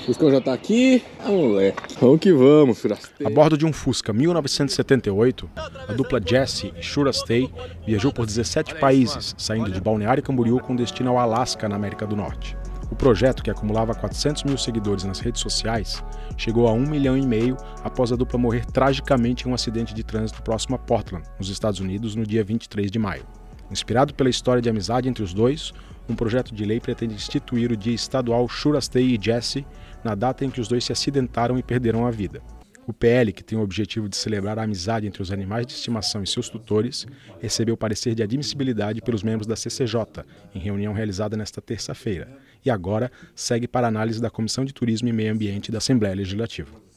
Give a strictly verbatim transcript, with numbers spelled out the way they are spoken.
Fuscão já tá aqui. Ah, moleque. Vamos que vamos, Shurastei. A bordo de um Fusca mil novecentos e setenta e oito, a dupla Jesse e Shurastei viajou por dezessete países, saindo de Balneário Camboriú com destino ao Alasca, na América do Norte. O projeto, que acumulava quatrocentos mil seguidores nas redes sociais, chegou a um milhão e meio após a dupla morrer tragicamente em um acidente de trânsito próximo a Portland, nos Estados Unidos, no dia vinte e três de maio. Inspirado pela história de amizade entre os dois, um projeto de lei pretende instituir o Dia Estadual Shurastei e Jesse na data em que os dois se acidentaram e perderam a vida. O P L, que tem o objetivo de celebrar a amizade entre os animais de estimação e seus tutores, recebeu parecer de admissibilidade pelos membros da C C J, em reunião realizada nesta terça-feira, e agora segue para análise da Comissão de Turismo e Meio Ambiente da Assembleia Legislativa.